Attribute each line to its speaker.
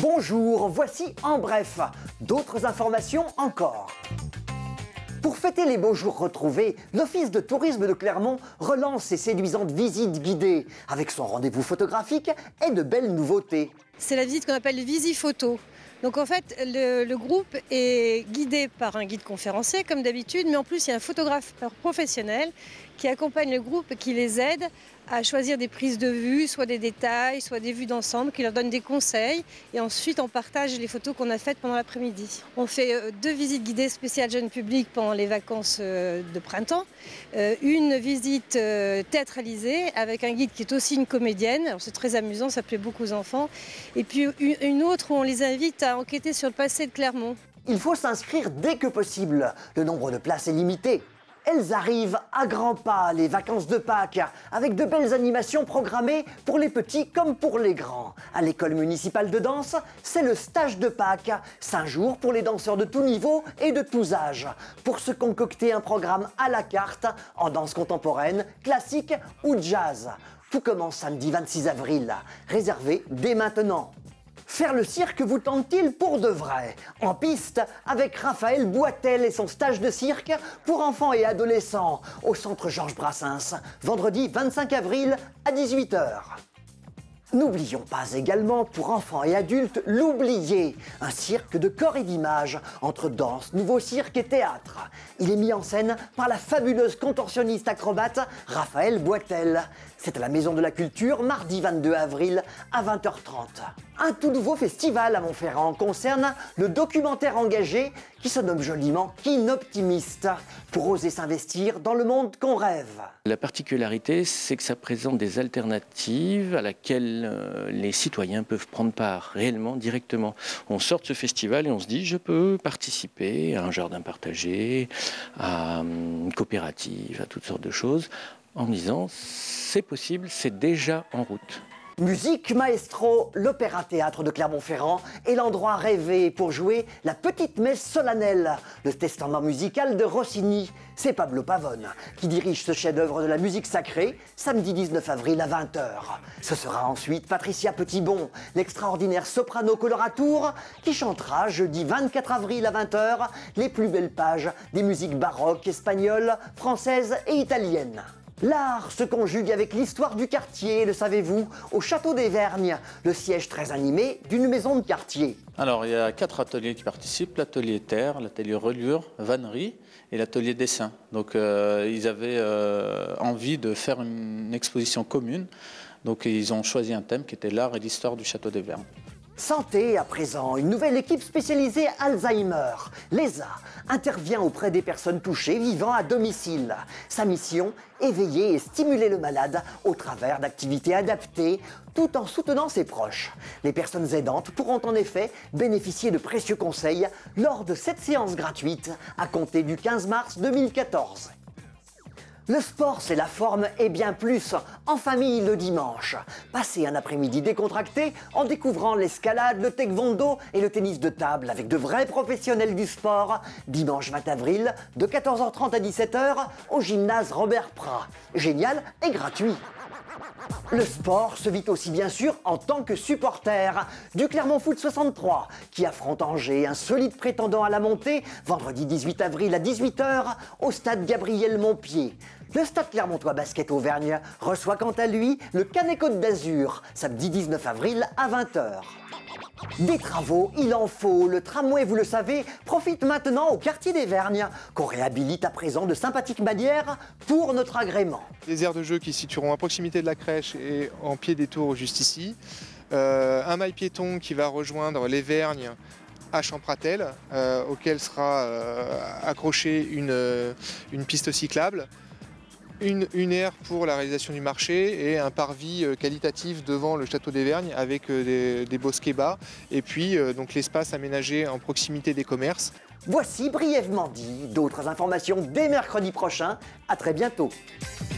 Speaker 1: Bonjour, voici en bref d'autres informations encore. Pour fêter les beaux jours retrouvés, l'Office de tourisme de Clermont relance ses séduisantes visites guidées avec son rendez-vous photographique et de belles nouveautés.
Speaker 2: C'est la visite qu'on appelle Visiphoto. Donc en fait, le groupe est guidé par un guide conférencier comme d'habitude, mais en plus il y a un photographe professionnel qui accompagne le groupe et qui les aide à choisir des prises de vue, soit des détails, soit des vues d'ensemble, qui leur donne des conseils. Et ensuite, on partage les photos qu'on a faites pendant l'après-midi. On fait 2 visites guidées spéciales jeunes publics pendant les vacances de printemps. Une visite théâtralisée avec un guide qui est aussi une comédienne. Alors c'est très amusant, ça plaît beaucoup aux enfants. Et puis une autre où on les invite à enquêter sur le passé de Clermont.
Speaker 1: Il faut s'inscrire dès que possible. Le nombre de places est limité. Elles arrivent à grands pas, les vacances de Pâques, avec de belles animations programmées pour les petits comme pour les grands. À l'école municipale de danse, c'est le stage de Pâques, 5 jours pour les danseurs de tous niveaux et de tous âges, pour se concocter un programme à la carte en danse contemporaine, classique ou jazz. Tout commence samedi 26 avril, réservé dès maintenant. Faire le cirque vous tente-t-il pour de vrai? En piste avec Raphaël Boitel et son stage de cirque pour enfants et adolescents au centre Georges Brassens, vendredi 25 avril à 18 h. N'oublions pas également pour enfants et adultes l'Oublié, un cirque de corps et d'image entre danse, nouveau cirque et théâtre. Il est mis en scène par la fabuleuse contorsionniste acrobate Raphaël Boitel. C'est à la Maison de la Culture, mardi 22 avril à 20 h 30. Un tout nouveau festival à Montferrand concerne le documentaire engagé qui se nomme joliment Kinoptimiste, pour oser s'investir dans le monde qu'on rêve.
Speaker 3: La particularité, c'est que ça présente des alternatives à laquelle les citoyens peuvent prendre part réellement, directement. On sort de ce festival et on se dit, je peux participer à un jardin partagé, à une coopérative, à toutes sortes de choses, en me disant, c'est possible, c'est déjà en route.
Speaker 1: Musique Maestro, l'Opéra-Théâtre de Clermont-Ferrand est l'endroit rêvé pour jouer la petite messe solennelle, le testament musical de Rossini. C'est Pablo Pavone qui dirige ce chef-d'œuvre de la musique sacrée, samedi 19 avril à 20 h. Ce sera ensuite Patricia Petitbon, l'extraordinaire soprano coloratour, qui chantera jeudi 24 avril à 20 h les plus belles pages des musiques baroques, espagnoles, françaises et italiennes. L'art se conjugue avec l'histoire du quartier, le savez-vous, au Château des Vergnes, le siège très animé d'une maison de quartier.
Speaker 4: Alors, il y a 4 ateliers qui participent, l'atelier terre, l'atelier reliure, vannerie et l'atelier dessin. Donc, ils avaient envie de faire une exposition commune. Donc, ils ont choisi un thème qui était l'art et l'histoire du Château des Vergnes.
Speaker 1: Santé à présent, une nouvelle équipe spécialisée Alzheimer, l'ESA, intervient auprès des personnes touchées vivant à domicile. Sa mission, éveiller et stimuler le malade au travers d'activités adaptées, tout en soutenant ses proches. Les personnes aidantes pourront en effet bénéficier de précieux conseils lors de cette séance gratuite à compter du 15 mars 2014. Le sport, c'est la forme et bien plus, en famille le dimanche. Passez un après-midi décontracté en découvrant l'escalade, le taekwondo et le tennis de table avec de vrais professionnels du sport, dimanche 20 avril, de 14 h 30 à 17 h au gymnase Robert Prat. Génial et gratuit. Le sport se vit aussi bien sûr en tant que supporter du Clermont Foot 63 qui affronte Angers, un solide prétendant à la montée, vendredi 18 avril à 18 h au stade Gabriel Montpied. Le stade clermontois basket Auvergne reçoit quant à lui le Canet Côte d'Azur, samedi 19 avril à 20 h. Des travaux, il en faut. Le tramway, vous le savez, profite maintenant au quartier des Vergnes, qu'on réhabilite à présent de sympathiques manières pour notre agrément.
Speaker 5: Des aires de jeu qui se situeront à proximité de la crèche et en pied des tours juste ici. Un mail piéton qui va rejoindre les Vergnes à Champratel, auquel sera accrochée une piste cyclable. Une aire pour la réalisation du marché et un parvis qualitatif devant le château des Vergnes avec des bosquets bas et puis donc l'espace aménagé en proximité des commerces.
Speaker 1: Voici brièvement dit, d'autres informations dès mercredi prochain. À très bientôt.